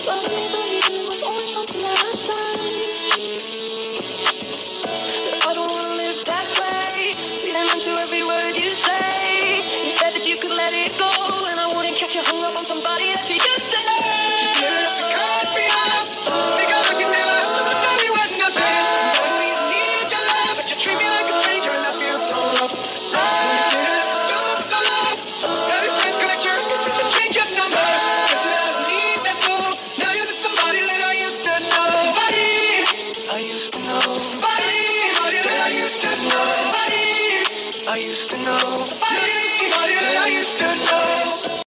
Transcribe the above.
Loving you was always something that I'd done. But I don't wanna live that way. Reading into every word you say. You said that you could let it go, and I wouldn't catch you hung up on somebody that you used to know. You didn't have to cut me off, because I can never have to know you were nothing. Told me I need your love, but you treat me like a stranger, and I feel so low. You didn't have to stop so long. Everything's correct, you're change your number. Guess that I don't need that move. Now you're just somebody that I used to know. Somebody I used to know. Somebody that I used to know. Somebody I used to know. Somebody that I used to know.